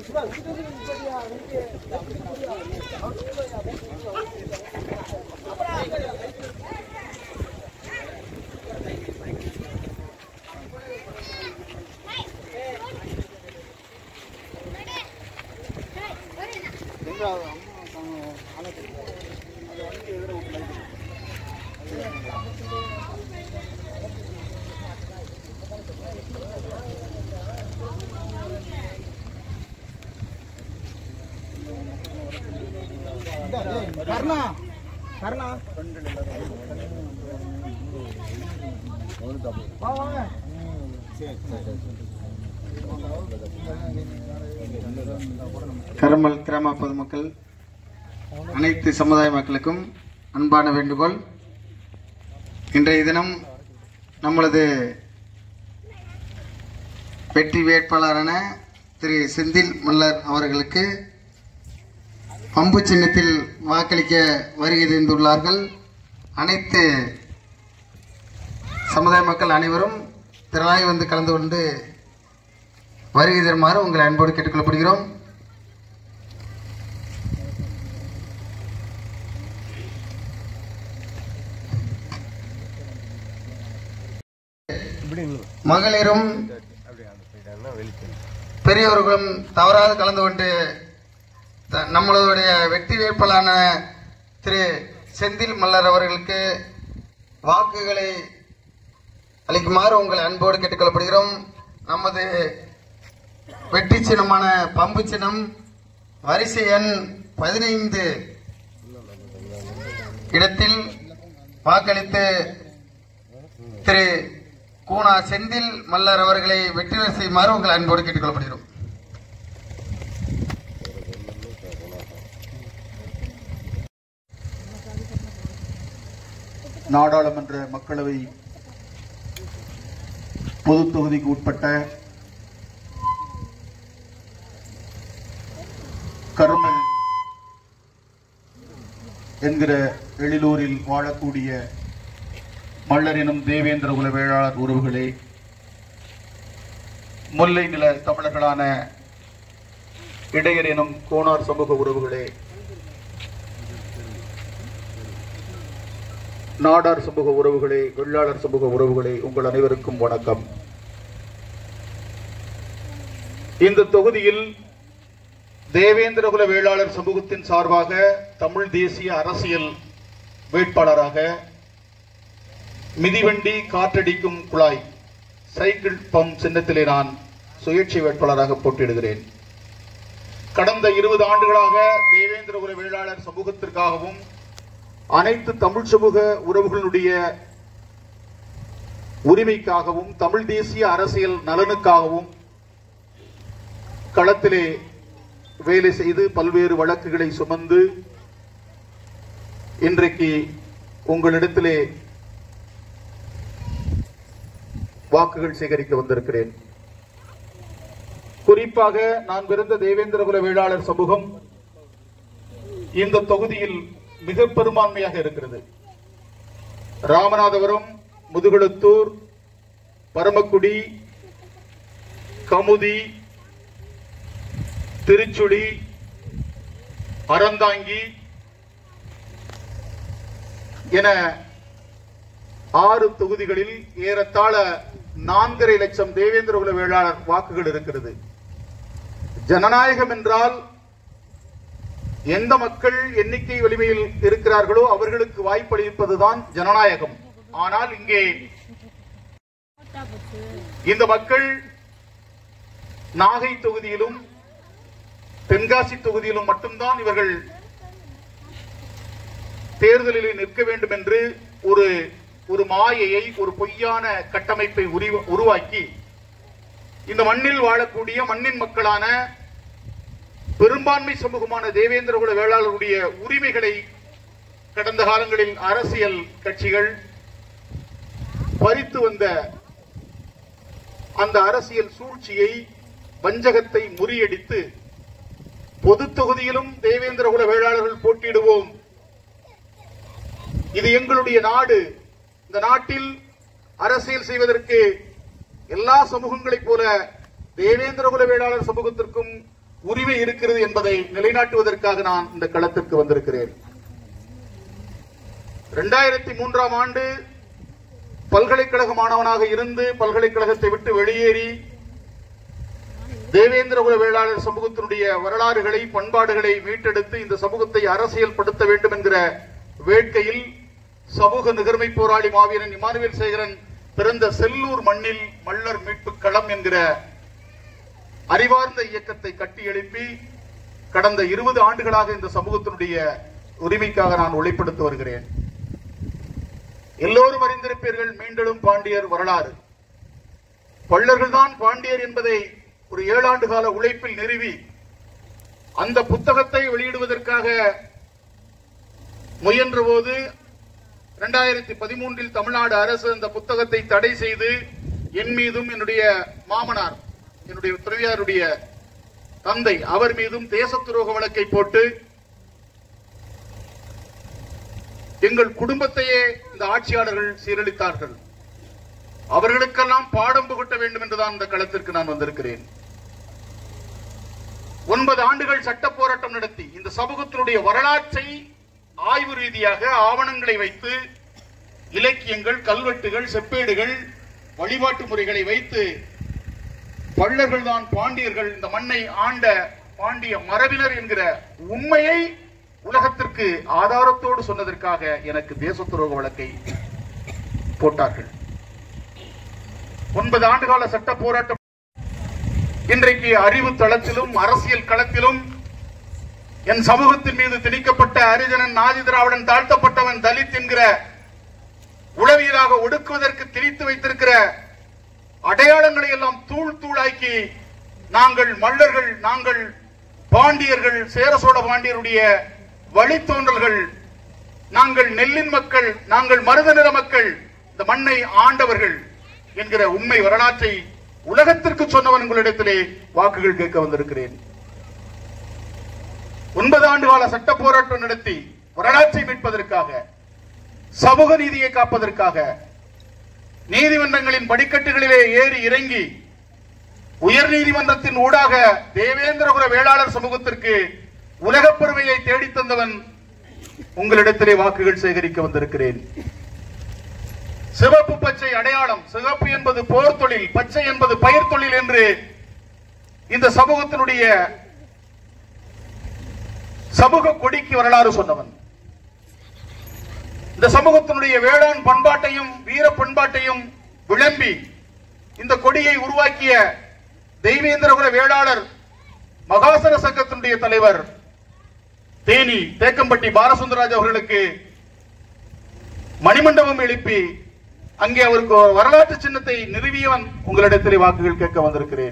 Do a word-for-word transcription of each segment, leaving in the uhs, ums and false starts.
karena karena கருமல் கிராம பொதுமக்கள் அனைத்து சமுதாய மக்களுக்கும் அன்பான வேண்டுகோள். இன்றைய தினம் நம்மளது வெற்றி வேட்பாளரான திரு செந்தில் மல்லர் அவர்களுக்கு பம்பு சின்னத்தில் வாக்களிக்க வருகை தந்துள்ளார்கள். அனைத்து சமுதாய மக்கள் அனைவரும் திரளாய் வந்து கலந்து கொண்டு வருகை தருமாறு உங்களை அன்போடு கேட்டுக்கொள்ளப்படுகிறோம். மகளிரும் பெரியவர்களும் தவறாது கலந்து கொண்டு நம்மளுடைய வெற்றி வேட்பாளரான திரு செந்தில் மல்லர் அவர்களுக்கு வாக்குகளை அளிக்குமாறு உங்களை அன்போடு கேட்டுக்கொள்ளப்படுகிறோம். நமது வெற்றி சின்னமான பம்பு சின்னம் வரிசை எண் பதினைந்து இடத்தில் வாக்களித்து திரு கூனா செந்தில் மல்லர் அவர்களை வெற்றி பெற செய்யுமாறு உங்கள் அன்போடு கேட்டுக்கொள்ளப்படுகிறோம். நாடாளுமன்ற மக்களவை பொது தொகுதிக்கு உட்பட்ட கருமல் என்கிற எழிலூரில் வாழக்கூடிய மல்லர் எனும் தேவேந்திர குல வேளாளர் உறவுகளே, முல்லை நில தமிழர்களான இடையர் எனும் கோனார் சமூக உறவுகளே, நாடார் சமூக உறவுகளே, வெள்ளாளர் சமூக உறவுகளே, உங்கள் அனைவருக்கும் வணக்கம். இந்த தொகுதியில் தேவேந்திர குல வேளாளர் சமூகத்தின் சார்பாக தமிழ் தேசிய அரசியல் வேட்பாளராக மிதிவண்டி காற்றடிக்கும் குழாய் சைக்கிள் பம்ப் சின்னத்திலே நான் சுயேட்சை வேட்பாளராக போட்டியிடுகிறேன். கடந்த இருபது ஆண்டுகளாக தேவேந்திர குல வேளாளர் சமூகத்திற்காகவும் அனைத்து தமிழ் சமூக உறவுகளுடைய உரிமைக்காகவும் தமிழ் தேசிய அரசியல் நலனுக்காகவும் களத்திலே வேலை செய்து பல்வேறு வழக்குகளை சுமந்து இன்றைக்கு உங்களிடத்திலே வாக்குகள் சேகரிக்க வந்திருக்கிறேன். குறிப்பாக நான் பிறந்த தேவேந்திர குல வேளாளர் சமூகம் இந்த தொகுதியில் மிக பெரும்பான்மையாக இருக்கிறது. ராமநாதபுரம், முதுகுளத்தூர், பரமக்குடி, கமுதி, திருச்சுழி, அறந்தாங்கி என ஆறு தொகுதிகளில் ஏறத்தாழ நான்கரை லட்சம் தேவேந்திர குல வேளாளர் வாக்குகள் இருக்கிறது. ஜனநாயகம் என்றால் எந்த மக்கள் எண்ணிக்கை வலிமையில் இருக்கிறார்களோ அவர்களுக்கு வாய்ப்பளிப்பதுதான் ஜனநாயகம். ஆனால் இங்கே இந்த மக்கள் நாகை தொகுதியிலும் தென்காசி தொகுதியிலும் மட்டும்தான் இவர்கள் தேர்தலில் நிற்க வேண்டும் என்று ஒரு ஒரு மாயையை, ஒரு பொய்யான கட்டமைப்பை உருவாக்கி இந்த மண்ணில் வாழக்கூடிய மண்ணின் மக்களான பெரும்பான்மை சமூகமான தேவேந்திர குல வேளாளருடைய உரிமைகளை கடந்த காலங்களில் அரசியல் கட்சிகள் பறித்து வந்த அந்த அரசியல் சூழ்ச்சியை, வஞ்சகத்தை முறியடித்து பொது தொகுதியிலும் தேவேந்திர குல வேளாளர்கள் போட்டியிடுவோம், இது எங்களுடைய நாடு, இந்த நாட்டில் அரசியல் செய்வதற்கு எல்லா சமூகங்களைப் போல தேவேந்திர குல வேளாளர் சமூகத்திற்கும் உரிமை இருக்கிறது என்பதை நிலைநாட்டுவதற்காக நான் இந்த களத்திற்கு வந்திருக்கிறேன். இரண்டாயிரத்தி மூன்றாம் ஆண்டு பல்கலைக்கழக மாணவனாக இருந்து பல்கலைக்கழகத்தை விட்டு வெளியேறி தேவேந்திரகுல வேளாளர் சமூகத்தினுடைய வரலாறுகளை, பண்பாடுகளை மீட்டெடுத்து இந்த சமூகத்தை அரசியல் படுத்த வேண்டும் என்கிற வேட்கையில் சமூக நிகர்மை போராளி மாவீரன் இமானுவேல் சேகரன் பிறந்த செல்லூர் மண்ணில் மல்லர் மீட்பு களம் என்கிற அறிவார்ந்த இயக்கத்தை கட்டி எழுப்பி கடந்த இருபது ஆண்டுகளாக இந்த சமூகத்தினுடைய உரிமைக்காக நான் உழைப்படுத்தி வருகிறேன். எல்லோரும் அறிந்திருப்பீர்கள் மீண்டெழும் பாண்டியர் வரலாறு. பள்ளர்கள் தான் பாண்டியர் என்பதை ஒரு ஏழாண்டு கால உழைப்பில் நிறுவி அந்த புத்தகத்தை வெளியிடுவதற்காக முயன்ற போது இரண்டாயிரத்தி பதிமூன்றில் தமிழ்நாடு அரசு அந்த புத்தகத்தை தடை செய்து என் மீதும் என்னுடைய மாமனார், என்னுடைய துணைவியாருடைய தந்தை, அவர் மீதும் தேச துரோக வழக்கை போட்டு எங்கள் குடும்பத்தையே இந்த ஆட்சியாளர்கள் சீரழித்தார்கள். அவர்களுக்கெல்லாம் பாடம் புகட்ட வேண்டும் என்றுதான் இந்த களத்திற்கு நான் வந்திருக்கிறேன். ஒன்பது ஆண்டுகள் சட்ட போராட்டம் நடத்தி இந்த சமூகத்தினுடைய வரலாற்றை ஆய்வு ரீதியாக ஆவணங்களை வைத்து இலக்கியங்கள், கல்வெட்டுகள், செப்பேடுகள், வழிபாட்டு முறைகளை வைத்து பள்ளர்கள் தான் பாண்டியர்கள், இந்த மண்ணை ஆண்ட பாண்டிய மரபினர் என்கிற உண்மையை உலகத்திற்கு ஆதாரத்தோடு சொன்னதற்காக எனக்கு தேச துரோக வழக்கை போட்டார்கள். ஒன்பது ஆண்டுகால சட்ட போராட்டம் இன்றைக்கு அறிவு தளத்திலும் அரசியல் களத்திலும் என் சமூகத்தின் மீது திணிக்கப்பட்ட ஹரிஜனன், நாதி திராவிடன், தாழ்த்தப்பட்டவன், தலித் என்கிற உளவியலாக ஒடுக்குவதற்கு திணித்து வைத்திருக்கிற அடையாளங்களை எல்லாம் தூள் தூளாக்கி நாங்கள் மல்லர்கள், நாங்கள் பாண்டியர்கள், சேர சோழ பாண்டியருடைய வழித்தோன்றல்கள், நாங்கள் நெல்லின் மக்கள், நாங்கள் மருத நிற மக்கள், இந்த மண்ணை ஆண்டவர்கள் என்கிற உண்மை வரலாற்றை உலகத்திற்கு சொன்னவன் உங்களிடத்திலே வாக்குகள் கேட்க வந்திருக்கிறேன். ஒன்பது ஆண்டு கால சட்ட போராட்டம் நடத்தி வரலாற்றை மீட்பதற்காக, சமூக நீதியை காப்பதற்காக நீதிமன்றங்களின் படிக்கட்டுகளிலே ஏறி இறங்கி உயர் நீதிமன்றத்தின் ஊடாக தேவேந்திரகுல வேளாளர் சமூகத்திற்கு உலகப் பெருமையை தேடித் தந்தவன் உங்களிடத்திலே வாக்குகள் சேகரிக்க வந்திருக்கிறேன். சிவப்பு பச்சை அடையாளம், சிவப்பு என்பது போர் தொழில், பச்சை என்பது பயிர் தொழில் என்று இந்த சமூகத்தினுடைய சமூக கொடிக்கு வரலாறு சொன்னவன். இந்த சமூகத்தினுடைய வேளாண் பண்பாட்டையும் வீர பண்பாட்டையும் விளம்பி இந்த கொடியை உருவாக்கிய தெய்வேந்திரகுல வேளாளர் மகாசன சங்கத்தினுடைய தலைவர் தேனி தேக்கம்பட்டி பாலசுந்தரராஜ் அவர்களுக்கு மணிமண்டபம் எழுப்பி அங்கே அவருக்கு வரலாற்று சின்னத்தை நிறுவியவன் உங்களிடத்திலே வாக்குகள் கேட்க வந்திருக்கிறேன்.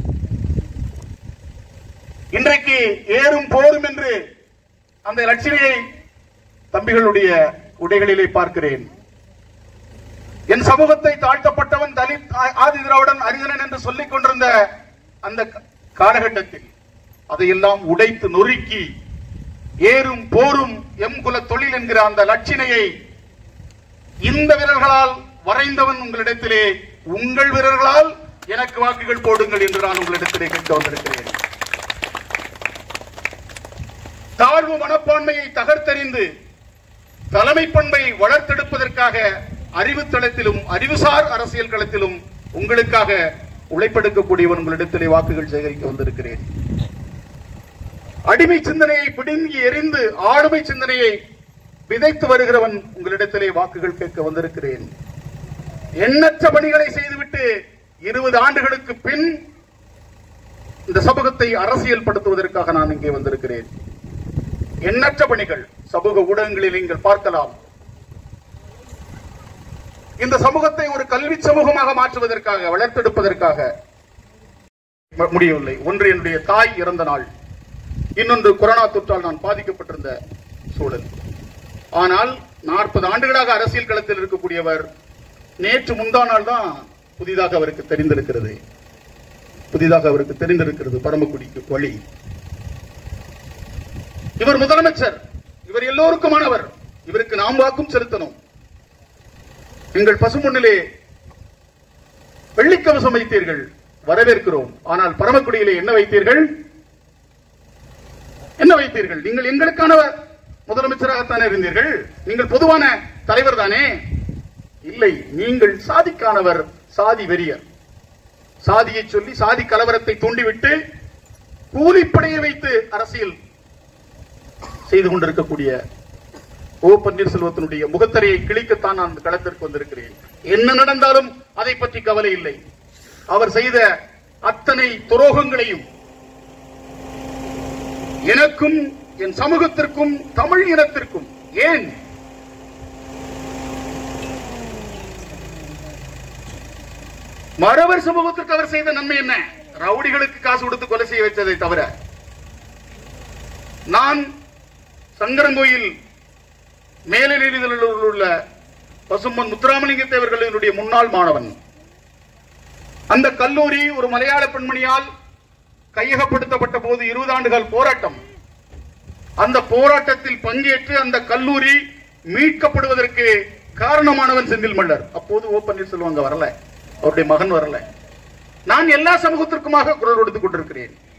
இன்றைக்கு ஏறும் போரும் என்று அந்த லட்சுமியை தம்பிகளுடைய உடைகளிலே பார்க்கிறேன். என் சமூகத்தை தாழ்த்தப்பட்டவன், தலித், ஆதி திராவிடன், ஹரிஜனன் என்று சொல்லிக் கொண்டிருந்த அந்த காலகட்டத்தில் அதையெல்லாம் உடைத்து நொறுக்கி ஏறும் போரும் எம் குல தொழில் என்கிற அந்த லட்சணையை இந்த வீரர்களால் வரைந்தவன் உங்களிடத்திலே, உங்கள் வீரர்களால் எனக்கு வாக்குகள் போடுங்கள் என்று நான் உங்களிடத்திலே கேட்க வந்திருக்கிறேன். தாழ்வு மனப்பான்மையை தகர்த்தெறிந்து தலைமை பண்பை வளர்த்தெடுப்பதற்காக அறிவு தளத்திலும் அறிவுசார் அரசியல் களத்திலும் உங்களுக்காக உழைப்பெடுக்கக்கூடியவன் உங்களிடத்திலே வாக்குகள் சேகரிக்க வந்திருக்கிறேன். அடிமை சிந்தனையை பிடுங்கி எறிந்து ஆளுமை சிந்தனையை விதைத்து வருகிறவன் உங்களிடத்திலே வாக்குகள் கேட்க வந்திருக்கிறேன். எண்ணற்ற பணிகளை செய்துவிட்டு இருபது ஆண்டுகளுக்கு பின் இந்த சமூகத்தை அரசியல் படுத்துவதற்காக நான் இங்கே வந்திருக்கிறேன். எண்ணற்ற பணிகள் சமூக ஊடகங்களில் நீங்கள் பார்க்கலாம். இந்த சமூகத்தை ஒரு கல்வி சமூகமாக மாற்றுவதற்காக, வளர்த்தெடுப்பதற்காக முடியவில்லை. ஒன்று என்னுடைய தாய் இறந்த நாள், இன்னொன்று கொரோனா தொற்றால் நான் பாதிக்கப்பட்டிருந்த சூழல். ஆனால் நாற்பது ஆண்டுகளாக அரசியல் களத்தில் இருக்கக்கூடியவர் நேற்று முந்தா நாள் தான் புதிதாக அவருக்கு தெரிந்திருக்கிறது புதிதாக அவருக்கு தெரிந்திருக்கிறது பரமக்குடிக்கு வழி. இவர் முதலமைச்சர், இவர் எல்லோருக்குமானவர், இவருக்கு நாம் வாக்கும் செலுத்தணும். எங்கள் பசுமுன்னிலே வெள்ளிக்கவசம் வைத்தீர்கள், வரவேற்கிறோம். ஆனால் பரமக்குடியிலே என்ன வைத்தீர்கள்? என்ன வைத்தீர்கள்? நீங்கள் எங்களுக்கான முதலமைச்சராகத்தானே இருந்தீர்கள். நீங்கள் பொதுவான தலைவர் தானே? இல்லை, நீங்கள் சாதிக்கானவர், சாதி வெறியர். சாதியை சொல்லி சாதி கலவரத்தை தூண்டிவிட்டு கூலிப்படையை வைத்து அரசியல் செய்து கொண்டிருக்கக்கூடிய ஓ பன்னீர்செல்வத்தினுடைய முகத்தரையை கிழிக்கத்தான் நான் அந்த களத்திற்கு வந்திருக்கிறேன். என்ன நடந்தாலும் அதை பற்றி கவலை இல்லை. அவர் செய்த அத்தனை துரோகங்களையும் எனக்கும் என் சமூகத்திற்கும் தமிழ் இனத்திற்கும், ஏன் மறவர் சமூகத்திற்கு அவர் செய்த நன்மை என்ன? ரவுடிகளுக்கு காசு கொடுத்து கொலை செய்ய வைத்ததை தவிர. நான் சங்கரங்கோயில் மேல்நிலையில் உள்ள பசும்பொன் முத்துராமலிங்க தேவர்களுடைய முன்னாள் மாணவன். அந்த கல்லூரி ஒரு மலையாள பெண்மணியால் கையகப்படுத்தப்பட்ட போது இருபது ஆண்டுகள் போராட்டம். அந்த போராட்டத்தில் பங்கேற்று அந்த கல்லூரி மீட்கப்படுவதற்கு காரணமானவன் செந்தில் மல்லர். அப்போது ஓ பன்னீர்செல்வம் அங்க வரல, அவருடைய மகன் வரல. நான் எல்லா சமூகத்திற்குமாக குரல் கொடுத்துக் கொண்டிருக்கிறேன்.